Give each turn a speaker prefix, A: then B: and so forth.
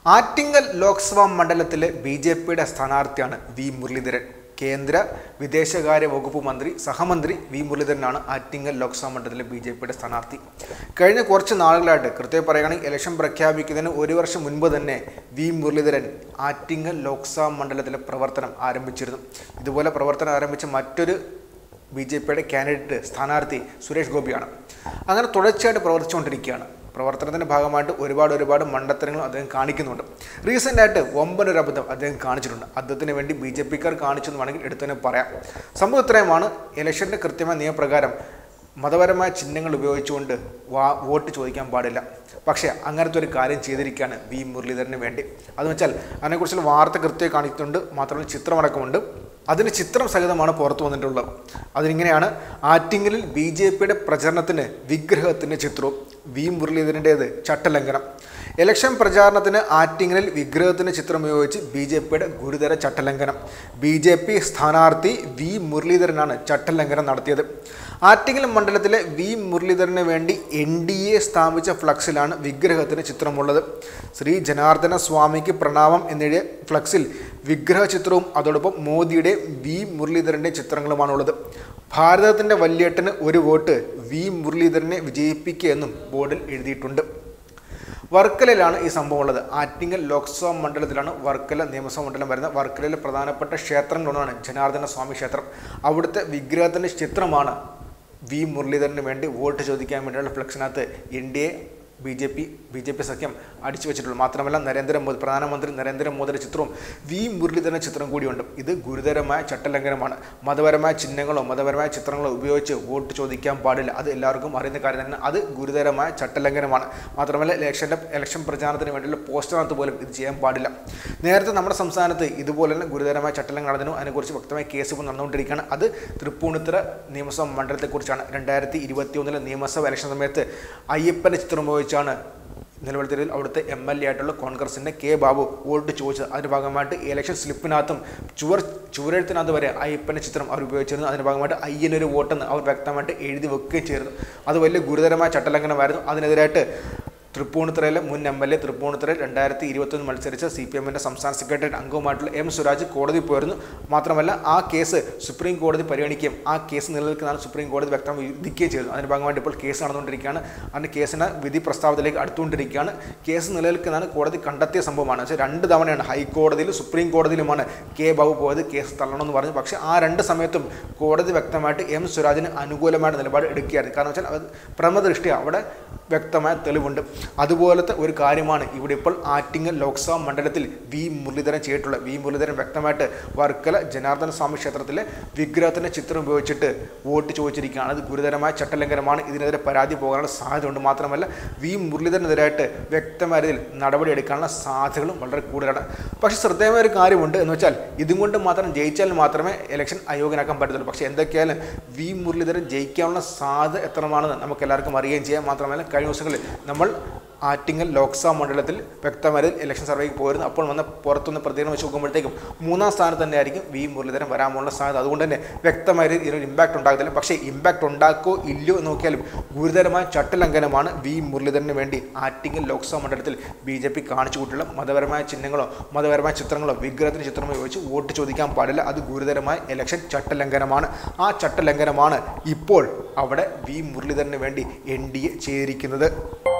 A: ആറ്റിങ്ങൽ ലോക്സഭാ മണ്ഡലത്തിലെ ബി.ജെ.പിയുടെ സ്ഥാനാർത്ഥിയാണ് വി മുരളീധരൻ. കേന്ദ്ര വിദേശകാര്യ വകുപ്പ് മന്ത്രി സഹമന്ത്രി വി മുരളീധരനാണ് ആറ്റിങ്ങൽ ലോക്സഭാ മണ്ഡലത്തിലെ ബി.ജെ.പിയുടെ സ്ഥാനാർത്ഥി. കഴിഞ്ഞ കുറച്ച് നാളുകളായിട്ട് കൃത്യമായി പറയുകയാണെങ്കിൽ ഇലക്ഷൻ പ്രഖ്യാപിക്കുന്നതിന് ഒരു വർഷം മുൻപ് തന്നെ വി മുരളീധരൻ ആറ്റിങ്ങൽ ലോക്സഭാ മണ്ഡലത്തിലെ പ്രവർത്തനം ആരംഭിച്ചിരുന്നു. ഇതുപോലെ പ്രവർത്തനം ആരംഭിച്ച മറ്റൊരു ബി.ജെ.പിയുടെ കാൻഡിഡേറ്റ് സ്ഥാനാർത്ഥി സുരേഷ് ഗോപിയാണ്. അങ്ങനെ തുടർച്ചയായിട്ട് പ്രവർത്തിച്ചുകൊണ്ടിരിക്കുകയാണ്. പ്രവർത്തനത്തിൻ്റെ ഭാഗമായിട്ട് ഒരുപാട് മണ്ടത്തരങ്ങളും അദ്ദേഹം കാണിക്കുന്നുണ്ട്. റീസെൻ്റായിട്ട് വമ്പനൊരു അബദ്ധം അദ്ദേഹം കാണിച്ചിട്ടുണ്ട്. അദ്ദേഹത്തിന് വേണ്ടി ബി.ജെ.പിക്കാർ കാണിച്ചെന്ന് വേണമെങ്കിൽ എടുത്തതിന് പറയാം. സംഭവം ഇത്രയുമാണ്: ഇലക്ഷൻ്റെ കൃത്യമായ നിയമപ്രകാരം മതപരമായ ചിഹ്നങ്ങൾ ഉപയോഗിച്ചുകൊണ്ട് വോട്ട് ചോദിക്കാൻ പാടില്ല. പക്ഷേ അങ്ങനത്തെ ഒരു കാര്യം ചെയ്തിരിക്കുകയാണ് വി മുരളീധരന് വേണ്ടി. അതെന്ന് വെച്ചാൽ അതിനെക്കുറിച്ചുള്ള വാർത്ത കൃത്യമായി കാണിക്കുന്നുണ്ട്. മാത്രമല്ല ചിത്രമടക്കമുണ്ട്. അതിന് ചിത്രം സഹിതമാണ് പുറത്തു വന്നിട്ടുള്ളത്. അതിനിങ്ങനെയാണ്: ആറ്റിങ്ങലിൽ ബി.ജെ.പിയുടെ പ്രചരണത്തിന് വിഗ്രഹത്തിൻ്റെ ചിത്രവും, വി മുരളീധരൻ്റേത് ചട്ടലംഘനം. ഇലക്ഷൻ പ്രചാരണത്തിന് ആറ്റിങ്ങലിൽ വിഗ്രഹത്തിൻ്റെ ചിത്രം ഉപയോഗിച്ച് ബി.ജെ.പിയുടെ ഗുരുതര ചട്ടലംഘനം. ബി.ജെ.പി സ്ഥാനാർത്ഥി വി മുരളീധരനാണ് ചട്ടലംഘനം നടത്തിയത്. ആറ്റിങ്ങൽ മണ്ഡലത്തിലെ വി മുരളീധരന് വേണ്ടി NDA സ്ഥാപിച്ച ഫ്ലക്സിലാണ് വിഗ്രഹത്തിന് ചിത്രമുള്ളത്. ശ്രീ ജനാർദ്ദന സ്വാമിക്ക് പ്രണാമം എന്നെഴുതിയ ഫ്ലക്സിൽ വിഗ്രഹ ചിത്രവും അതോടൊപ്പം മോദിയുടെ വി മുരളീധരൻ്റെ ചിത്രങ്ങളുമാണുള്ളത്. ഭാരതത്തിൻ്റെ വല്യേട്ടന് ഒരു വോട്ട്, വി മുരളീധരനെ വിജയിപ്പിക്കുക എന്നും ബോർഡിൽ എഴുതിയിട്ടുണ്ട്. വർക്കലയിലാണ് ഈ സംഭവം ഉള്ളത്. ആറ്റിങ്ങൽ ലോക്സഭാ മണ്ഡലത്തിലാണ് വർക്കല നിയമസഭാ മണ്ഡലം വരുന്നത്. വർക്കലയിലെ പ്രധാനപ്പെട്ട ക്ഷേത്രങ്ങളൊന്നാണ് ജനാർദ്ദന സ്വാമി ക്ഷേത്രം. അവിടുത്തെ വിഗ്രഹത്തിൻ്റെ ചിത്രമാണ് വി മുരളീധരന് വേണ്ടി വോട്ട് ചോദിക്കാൻ വേണ്ടിയുള്ള ഫ്ലക്സിനകത്ത് NDA ബി.ജെ.പി സഖ്യം അടിച്ചു വെച്ചിട്ടുള്ളൂ. മാത്രമല്ല പ്രധാനമന്ത്രി നരേന്ദ്രമോദിയുടെ ചിത്രവും വി മുരളീധരൻ്റെ ചിത്രം കൂടിയുണ്ട്. ഇത് ഗുരുതരമായ ചട്ടലംഘനമാണ്. മതപരമായ ചിഹ്നങ്ങളോ മതപരമായ ചിത്രങ്ങളോ ഉപയോഗിച്ച് വോട്ട് ചോദിക്കാൻ പാടില്ല. അത് എല്ലാവർക്കും അറിയുന്ന കാര്യം തന്നെ. അത് ഗുരുതരമായ ചട്ടലംഘനമാണ്. മാത്രമല്ല ഇലക്ഷൻ പ്രചാരണത്തിന് വേണ്ടിയുള്ള പോസ്റ്ററിനകത്ത് പോലും ഇത് ചെയ്യാൻ പാടില്ല. നേരത്തെ നമ്മുടെ സംസ്ഥാനത്ത് ഇതുപോലെ തന്നെ ഗുരുതരമായ ചട്ടലംഘനം നടന്നു. അതിനെക്കുറിച്ച് വ്യക്തമായ കേസ് ഇപ്പോൾ നടന്നുകൊണ്ടിരിക്കുകയാണ്. അത് തൃപ്പൂണിത്തുറ നിയമസഭാ മണ്ഡലത്തെക്കുറിച്ചാണ്. 2021 നിയമസഭാ ഇലക്ഷൻ സമയത്ത് അയ്യപ്പൻ്റെ ചിത്രം ഉപയോഗിച്ചാണ് നിലവിളത്തിൽ അവിടുത്തെ MLA ആയിട്ടുള്ള കോൺഗ്രസിൻ്റെ K ബാബു വോട്ട് ചോദിച്ചത്. അതിൻ്റെ ഭാഗമായിട്ട് ഇലക്ഷൻ സ്ലിപ്പിനകത്തും ചുവരെഴുത്തിനകത്ത് വരെ അയ്യപ്പൻ്റെ ചിത്രം അവർ ഉപയോഗിച്ചിരുന്നു. അതിൻ്റെ ഭാഗമായിട്ട് അയ്യനൊരു വോട്ടെന്ന് അവർ വ്യക്തമായിട്ട് എഴുതി വെക്കുകയും ചെയ്തിരുന്നു. അത് വലിയ ഗുരുതരമായ ചട്ടലംഘനമായിരുന്നു. അതിനെതിരായിട്ട് തൃപ്പൂണിത്തുറയിലെ മുൻ MLA തൃപ്പൂണിത്തുറയിൽ 2021 മത്സരിച്ച CPM-ൻ്റെ സംസ്ഥാന സെക്രട്ടറി അംഗവുമായിട്ടുള്ള M സുരാജ് കോടതി പോയിരുന്നു. മാത്രമല്ല ആ കേസ് സുപ്രീം കോടതി പരിഗണിക്കുകയും ആ കേസ് നിലനിൽക്കുന്നതാണ് സുപ്രീം കോടതി വ്യക്തം വിധിക്കുകയും ചെയ്തു. അതിൻ്റെ ഭാഗമായിട്ട് ഇപ്പോൾ കേസ് നടന്നുകൊണ്ടിരിക്കുകയാണ്. അതിൻ്റെ കേസിന് വിധി പ്രസ്താവത്തിലേക്ക് അടുത്തുകൊണ്ടിരിക്കുകയാണ്. കേസ് നിലനിൽക്കുന്നതാണ് കോടതി കണ്ടെത്തിയ സംഭവമാണ്. പക്ഷേ 2 തവണയാണ് ഹൈക്കോടതിയിലും സുപ്രീം കോടതിയിലുമാണ് K ബാബു പോയത് കേസ് തള്ളണമെന്ന് പറഞ്ഞു. പക്ഷേ ആ 2 സമയത്തും കോടതി വ്യക്തമായിട്ട് M സുരാജിന് അനുകൂലമായിട്ട് നിലപാട് എടുക്കുകയായിരുന്നു. കാരണം വെച്ചാൽ അത് പ്രമദൃഷ്ടിയ അവിടെ വ്യക്തമായ തെളിവുണ്ട്. അതുപോലത്തെ ഒരു കാര്യമാണ് ഇവിടെ ഇപ്പോൾ ആറ്റിങ്ങൽ ലോക്സഭാ മണ്ഡലത്തിൽ വി മുരളീധരൻ ചെയ്തിട്ടുള്ളത്. വി മുരളീധരൻ വ്യക്തമായിട്ട് വർക്കല ജനാർദ്ദന സ്വാമി ക്ഷേത്രത്തിലെ വിഗ്രഹത്തിൻ്റെ ചിത്രം ഉപയോഗിച്ചിട്ട് വോട്ട് ചോദിച്ചിരിക്കുകയാണ്. അത് ഗുരുതരമായ ചട്ടലംഘനമാണ്. ഇതിനെതിരെ പരാതി പോകാനുള്ള സാധ്യതയുണ്ട്. മാത്രമല്ല വി മുരളീധരനെതിരായിട്ട് വ്യക്തമായ രീതിയിൽ നടപടിയെടുക്കാനുള്ള സാധ്യതകളും വളരെ കൂടുതലാണ്. പക്ഷേ ശ്രദ്ധേയമായ ഒരു കാര്യമുണ്ട് എന്ന് വെച്ചാൽ ഇതും കൊണ്ട് മാത്രം ജയിച്ചാൽ മാത്രമേ ഇലക്ഷൻ അയോഗ്യനാക്കാൻ പറ്റത്തുള്ളൂ. പക്ഷേ എന്തൊക്കെയായാലും വി മുരളീധരൻ ജയിക്കാനുള്ള സാധ്യത എത്രമാണെന്ന് നമുക്ക് എല്ലാവർക്കും അറിയുകയും ചെയ്യാം. മാത്രമല്ല കഴിഞ്ഞ ദിവസങ്ങളിൽ നമ്മൾ ആറ്റിങ്ങൽ ലോക്സഭാ മണ്ഡലത്തിൽ വ്യക്തമായ ഇലക്ഷൻ സർവേക്ക് പോയിരുന്നു. അപ്പോൾ പുറത്തുനിന്ന് പ്രതികരണം വെച്ച് നോക്കുമ്പോഴത്തേക്കും 3-ാം സ്ഥാനത്ത് തന്നെയായിരിക്കും വി മുരളീധരൻ വരാനുള്ള സാധ്യത. അതുകൊണ്ട് തന്നെ വ്യക്തമായ ഇതിനൊരു ഇമ്പാക്റ്റ് ഉണ്ടാകത്തില്ല. പക്ഷേ ഇമ്പാക്റ്റ് ഉണ്ടാക്കോ ഇല്ലയോ എന്ന് നോക്കിയാലും ഗുരുതരമായ ചട്ടലംഘനമാണ് വി മുരളീധരന് വേണ്ടി ആറ്റിങ്ങൽ ലോക്സഭാ മണ്ഡലത്തിൽ ബി.ജെ.പി കാണിച്ചു കൂട്ടിയുള്ള മതപരമായ ചിഹ്നങ്ങളോ മതപരമായ ചിത്രങ്ങളോ വിഗ്രഹത്തിന് ചിത്രമോ ഉപയോഗിച്ച് വോട്ട് ചോദിക്കാൻ പാടില്ല. അത് ഗുരുതരമായ ഇലക്ഷൻ ചട്ടലംഘനമാണ്. ആ ചട്ടലംഘനമാണ് ഇപ്പോൾ അവിടെ വി മുരളീധരന് വേണ്ടി NDA ചെയ്തിരിക്കുന്നത്.